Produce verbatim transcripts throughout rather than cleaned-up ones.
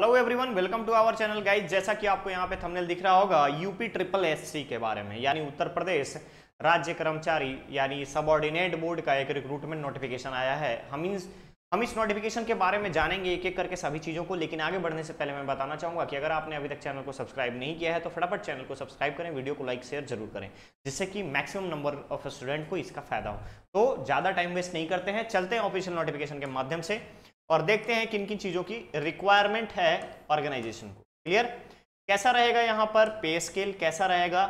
Hello everyone, welcome to our channel guys. जैसा कि आपको यहाँ पे थंबनेल दिख रहा होगा, यूपी ट्रिपल एससी के बारे में यानी उत्तर प्रदेश राज्य कर्मचारी यानी सबऑर्डिनेट बोर्ड का एक रिक्रूटमेंट नोटिफिकेशन आया है। हम इस हम इस नोटिफिकेशन के बारे में जानेंगे एक एक करके सभी चीज़ों को। लेकिन आगे बढ़ने से पहले मैं बताना चाहूँगा कि अगर आपने अभी तक चैनल को सब्सक्राइब नहीं किया है तो फटाफट चैनल को सब्सक्राइब करें, वीडियो को लाइक शेयर जरूर करें, जिससे कि मैक्सिमम नंबर ऑफ स्टूडेंट को इसका फायदा हो। तो ज़्यादा टाइम वेस्ट नहीं करते हैं, चलते हैं ऑफिशियल नोटिफिकेशन के माध्यम से और देखते हैं किन किन चीज़ों की रिक्वायरमेंट है ऑर्गेनाइजेशन को। क्लियर? कैसा रहेगा यहाँ पर पे स्केल, कैसा रहेगा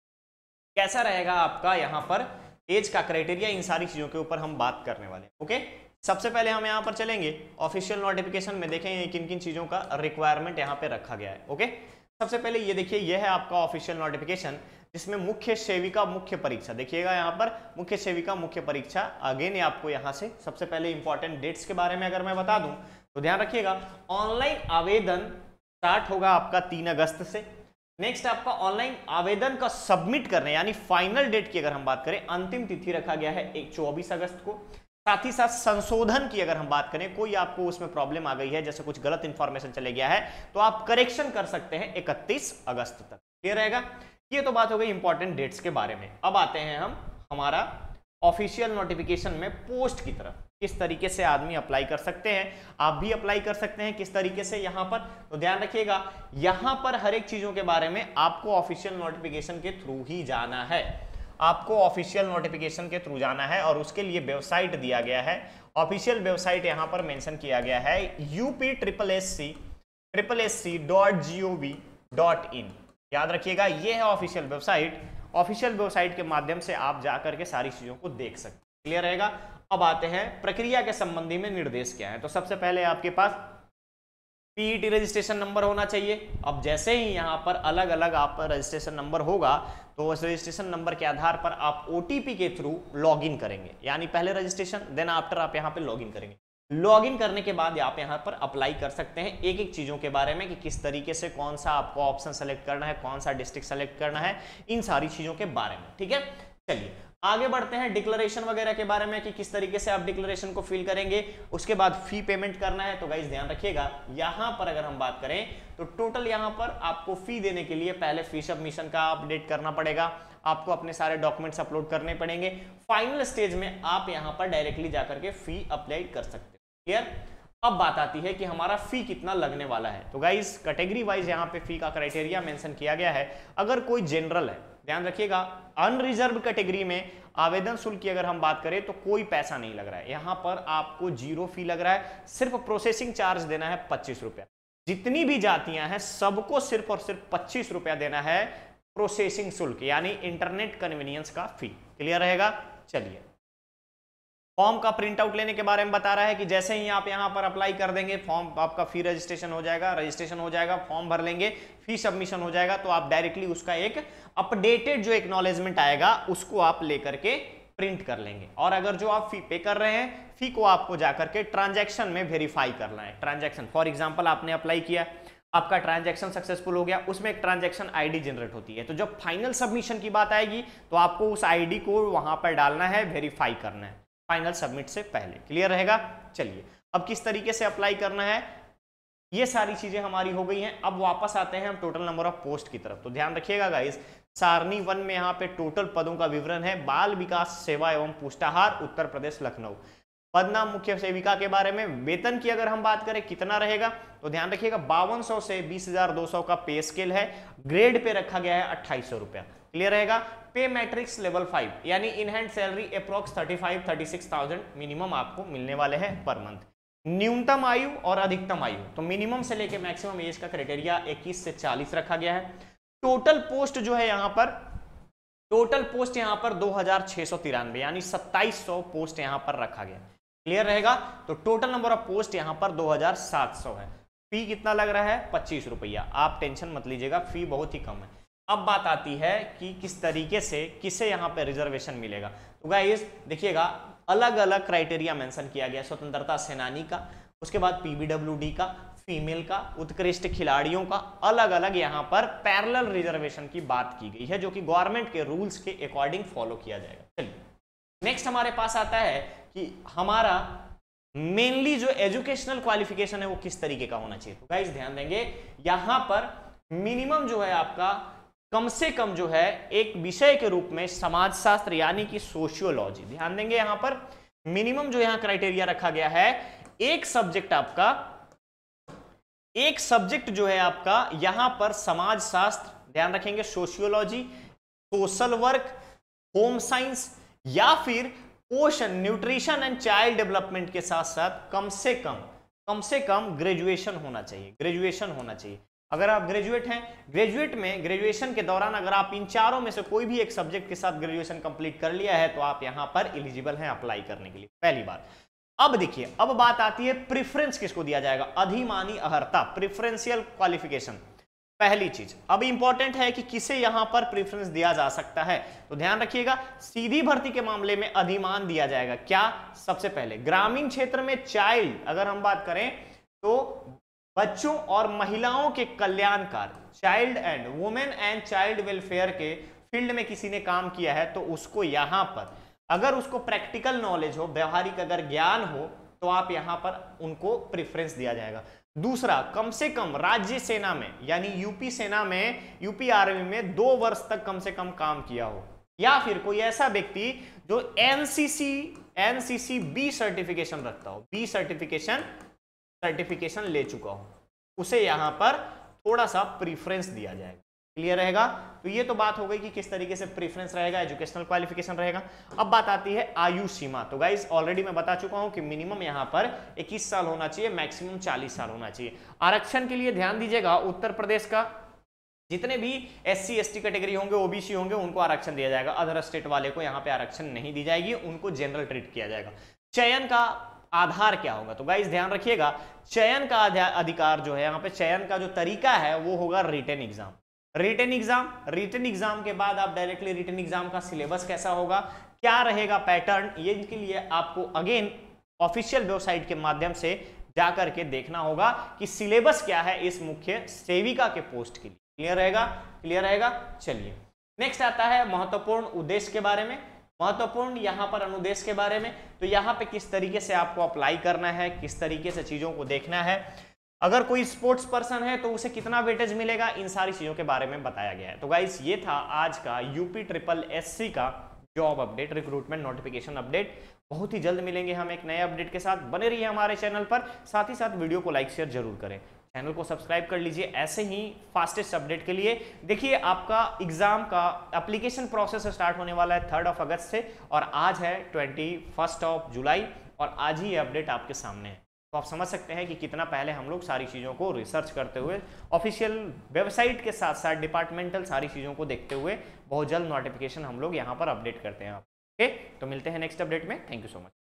कैसा रहेगा आपका यहाँ पर एज का क्राइटेरिया, इन सारी चीज़ों के ऊपर हम बात करने वाले हैं। ओके, सबसे पहले हम यहाँ पर चलेंगे ऑफिशियल नोटिफिकेशन में, देखेंगे किन किन चीज़ों का रिक्वायरमेंट यहाँ पे रखा गया है। ओके, सबसे पहले ये देखिए, ये है आपका ऑफिशियल नोटिफिकेशन जिसमें मुख्य सेविका मुख्य परीक्षा, देखिएगा यहाँ पर मुख्य सेविका मुख्य परीक्षा। अगेन आपको यहाँ से सबसे पहले इंपॉर्टेंट डेट्स के बारे में अगर मैं बता दूं तो ध्यान रखिएगा, ऑनलाइन आवेदन स्टार्ट होगा आपका तीन अगस्त से। नेक्स्ट आपका ऑनलाइन आवेदन का सबमिट करने यानी फाइनल डेट की अगर हम बात करें, अंतिम तिथि रखा गया है एक चौबीस अगस्त को। साथ ही साथ संशोधन की अगर हम बात करें, कोई आपको उसमें प्रॉब्लम आ गई है, जैसे कुछ गलत इंफॉर्मेशन चले गया है, तो आप करेक्शन कर सकते हैं इकतीस अगस्त तक। क्लियर रहेगा? ये तो बात हो गई इंपॉर्टेंट डेट्स के बारे में। अब आते हैं हम हमारा ऑफिशियल नोटिफिकेशन में पोस्ट की तरफ, किस तरीके से आदमी अप्लाई कर सकते हैं, आप भी अप्लाई कर सकते हैं किस तरीके से यहाँ पर। तो ध्यान रखिएगा, यहाँ पर हर एक चीजों के बारे में आपको ऑफिशियल नोटिफिकेशन के थ्रू ही जाना है। आपको ऑफिशियल नोटिफिकेशन के थ्रू जाना है और उसके लिए वेबसाइट दिया गया है। ऑफिशियल वेबसाइट यहाँ पर मेंशन किया गया है UP triple S C triple S C dot G O V dot in. याद रखिएगा, ये है ऑफिशियल वेबसाइट। ऑफिशियल वेबसाइट के माध्यम से आप जाकर के सारी चीजों को देख सकते हैं। क्लियर रहेगा? अब आते हैं प्रक्रिया के संबंधी में निर्देश क्या है। तो सबसे पहले आपके पास पीईटी रजिस्ट्रेशन नंबर होना चाहिए। अब जैसे ही यहाँ पर अलग अलग आप रजिस्ट्रेशन नंबर होगा तो उस रजिस्ट्रेशन नंबर के आधार पर आप ओटीपी के थ्रू लॉगिन करेंगे, यानी पहले रजिस्ट्रेशन देन आफ्टर आप यहाँ पे लॉगिन करेंगे। लॉगिन करने के बाद आप यहाँ पर अप्लाई कर सकते हैं एक एक चीजों के बारे में कि किस तरीके से कौन सा आपको ऑप्शन सेलेक्ट करना है, कौन सा डिस्ट्रिक्ट सेलेक्ट करना है, इन सारी चीजों के बारे में। ठीक है, चलिए आगे बढ़ते हैं डिक्लेरेशन वगैरह के बारे में कि किस तरीके से आप डिक्लेरेशन को फिल करेंगे। उसके बाद फी पेमेंट करना है। तो गाइस ध्यान रखिएगा, यहाँ पर अगर हम बात करें तो टोटल यहाँ पर आपको फी देने के लिए पहले फी सबमिशन का अपडेट करना पड़ेगा, आपको अपने सारे डॉक्यूमेंट्स अपलोड करने पड़ेंगे। फाइनल स्टेज में आप यहाँ पर डायरेक्टली जाकर के फी अप्लाई कर सकते हैं। क्लियर? अब बात आती है कि हमारा फी कितना लगने वाला है। तो गाइस कैटेगरी वाइज यहाँ पे फी का क्राइटेरिया मेंशन किया गया है। अगर कोई जनरल है, ध्यान रखिएगा, अनरिजर्व कैटेगरी में आवेदन शुल्क की अगर हम बात करें तो कोई पैसा नहीं लग रहा है, यहाँ पर आपको जीरो फी लग रहा है। सिर्फ प्रोसेसिंग चार्ज देना है पच्चीस रुपया। जितनी भी जातियां हैं सबको सिर्फ और सिर्फ पच्चीस रुपया देना है प्रोसेसिंग शुल्क यानी इंटरनेट कन्वीनियंस का फी। क्लियर रहेगा? चलिए, फॉर्म का प्रिंट आउट लेने के बारे में बता रहा है कि जैसे ही आप यहां पर अप्लाई कर देंगे, फॉर्म आपका फी रजिस्ट्रेशन हो जाएगा, रजिस्ट्रेशन हो जाएगा, फॉर्म भर लेंगे, फी सबमिशन हो जाएगा, तो आप डायरेक्टली उसका एक अपडेटेड जो एक्नॉलेजमेंट आएगा उसको आप लेकर के प्रिंट कर लेंगे। और अगर जो आप फी पे कर रहे हैं, फी को आपको जाकर के ट्रांजैक्शन में वेरीफाई करना है। ट्रांजैक्शन फॉर एग्जाम्पल आपने अप्लाई किया, आपका ट्रांजैक्शन सक्सेसफुल हो गया, उसमें एक ट्रांजैक्शन आईडी जनरेट होती है। तो जब फाइनल सबमिशन की बात आएगी तो आपको उस आईडी को वहां पर डालना है, वेरीफाई करना है फाइनल सबमिट से पहले। क्लियर रहेगा? चलिए, अब किस तरीके से अप्लाई करना है, ये सारी चीजें हमारी हो गई हैं। अब वापस आते हैं हम टोटल नंबर ऑफ पोस्ट की तरफ। तो ध्यान रखिएगा गाइस, सारणी वन में यहाँ पे टोटल पदों का विवरण है। बाल विकास सेवा एवं पुष्टाहार उत्तर प्रदेश लखनऊ, पद नाम मुख्य सेविका के बारे में। वेतन की अगर हम बात करें कितना रहेगा, तो ध्यान रखिएगा बावन सौ से बीस हजार दो सौ का पे स्केल है। ग्रेड पे रखा गया है अट्ठाईस सौ रुपया। क्लियर रहेगा? पे मैट्रिक्स लेवल फाइव यानी in hand salary approx thirty five thirty six thousand minimum आपको मिलने वाले हैं पर मंथ। न्यूनतम आयु और अधिकतम आयु, तो मिनिमम से लेके मैक्सिमम एज का क्राइटेरिया इक्कीस से चालीस रखा गया है। टोटल पोस्ट जो है यहाँ पर, टोटल पोस्ट यहाँ पर दो हजार छह सौ तिरानवे यानी सत्ताईस सौ पोस्ट यहाँ पर रखा गया। क्लियर रहेगा? तो टोटल नंबर ऑफ पोस्ट यहाँ पर दो हजार सात सौ है। फी कितना लग रहा है? पच्चीस रुपया। आप टेंशन मत लीजिएगा, फी बहुत ही कम है। अब बात आती है कि किस तरीके से किसे यहाँ पे रिजर्वेशन मिलेगा। तो गाइस देखिएगा, अलग अलग क्राइटेरिया मेंशन किया गया। स्वतंत्रता सेनानी का, उसके बाद पीबीडब्ल्यूडी का, फीमेल का, उत्कृष्ट खिलाड़ियों का, अलग अलग यहाँ पर पैरेलल रिजर्वेशन की बात की गई है, जो कि गवर्नमेंट के रूल्स के अकॉर्डिंग फॉलो किया जाएगा। चलिए नेक्स्ट हमारे पास आता है कि हमारा मेनली जो एजुकेशनल क्वालिफिकेशन है वो किस तरीके का होना चाहिए। तो गाइस ध्यान देंगे, यहां पर मिनिमम जो है आपका कम से कम जो है एक विषय के रूप में समाजशास्त्र यानी कि सोशियोलॉजी, ध्यान देंगे यहां पर मिनिमम जो यहां क्राइटेरिया रखा गया है, एक सब्जेक्ट आपका एक सब्जेक्ट जो है आपका यहां पर समाजशास्त्र, ध्यान रखेंगे sociology, social work, home science या फिर पोषण न्यूट्रिशन एंड चाइल्ड डेवलपमेंट के साथ साथ कम से कम कम से कम ग्रेजुएशन होना चाहिए, ग्रेजुएशन होना चाहिए। अगर आप ग्रेजुएट हैं, ग्रेजुएट में ग्रेजुएशन के दौरान अगर आप इन चारों में से कोई भी एक सब्जेक्ट के साथ ग्रेजुएशन कंप्लीट कर लिया है तो आप यहां पर एलिजिबल हैं अप्लाई करने के लिए, पहली बात। अब देखिए, अब बात आती है प्रेफरेंस किसको दिया जाएगा, अधिमानी अर्हता, प्रेफरेंशियल क्वालिफिकेशन। पहली चीज अब इंपॉर्टेंट है कि किसे यहां पर प्रेफरेंस दिया जा सकता है, तो ध्यान रखिएगा सीधी भर्ती के मामले में अधिमान दिया जाएगा। क्या, सबसे पहले ग्रामीण क्षेत्र में चाइल्ड, अगर हम बात करें तो बच्चों और महिलाओं के कल्याणकार, child and women and child welfare के फील्ड में किसी ने काम किया है तो उसको यहां पर, अगर उसको प्रैक्टिकल नॉलेज हो, व्यवहारिक अगर ज्ञान हो, तो आप यहां पर उनको प्रेफरेंस दिया जाएगा। दूसरा, कम से कम राज्य सेना में यानी यूपी सेना में, यूपी आर्मी में दो वर्ष तक कम से कम काम किया हो, या फिर कोई ऐसा व्यक्ति जो एनसीसी एनसीसी बी सर्टिफिकेशन रखता हो, बी सर्टिफिकेशन सर्टिफिकेशन ले चुका हो, उसे यहां पर थोड़ा सा प्रीफरेंस दिया जाएगा। क्लियर रहेगा? तो ये तो बात हो गई कि किस तरीके से प्रेफरेंस रहेगा, एजुकेशनल क्वालिफिकेशन रहेगा। अब बात आती है आयु सीमा। तो गाइस ऑलरेडी मैं बता चुका हूं कि मिनिमम यहां पर इक्कीस साल होना चाहिए, मैक्सिमम चालीस साल होना चाहिए। आरक्षण के लिए ध्यान दीजिएगा, उत्तर प्रदेश का जितने भी S C S T category होंगे, ओबीसी होंगे, उनको आरक्षण दिया जाएगा। अदर स्टेट वाले को यहाँ पे आरक्षण नहीं दी जाएगी, उनको जनरल ट्रीट किया जाएगा। चयन का आधार क्या होगा, तो गाइस ध्यान रखिएगा चयन का अधिकार जो है यहाँ पे, चयन का जो तरीका है वो होगा written exam. Written exam written exam के बाद आप डायरेक्टली रिटन एग्जाम का सिलेबस कैसा होगा, क्या रहेगा पैटर्न, ये इनके लिए आपको अगेन ऑफिशियल वेबसाइट के माध्यम से जाकर के देखना होगा कि सिलेबस क्या है इस मुख्य सेविका के पोस्ट के लिए। क्लियर रहेगा? क्लियर रहेगा। चलिए नेक्स्ट आता है महत्वपूर्ण उद्देश्य के बारे में, महत्वपूर्ण यहाँ पर अनुदेश के बारे में। तो यहाँ पे किस तरीके से आपको अप्लाई करना है, किस तरीके से चीजों को देखना है, अगर कोई स्पोर्ट्स पर्सन है तो उसे कितना वेटेज मिलेगा, इन सारी चीजों के बारे में बताया गया है। तो गाइस ये था आज का यूपी ट्रिपल एससी का job update, recruitment notification update. बहुत ही जल्द मिलेंगे हम एक नए अपडेट के साथ, बने रहिए हमारे चैनल पर, साथ ही साथ वीडियो को लाइक शेयर जरूर करें, चैनल को सब्सक्राइब कर लीजिए ऐसे ही फास्टेस्ट अपडेट के लिए। देखिए आपका एग्जाम का एप्लीकेशन प्रोसेस स्टार्ट होने वाला है थर्ड ऑफ अगस्त से, और आज है ट्वेंटी फर्स्ट ऑफ जुलाई, और आज ही ये अपडेट आपके सामने है। तो आप समझ सकते हैं कि कितना पहले हम लोग सारी चीज़ों को रिसर्च करते हुए, ऑफिशियल वेबसाइट के साथ साथ डिपार्टमेंटल सारी चीज़ों को देखते हुए बहुत जल्द नोटिफिकेशन हम लोग यहाँ पर अपडेट करते हैं। ओके, तो मिलते हैं नेक्स्ट अपडेट में। Thank you so much.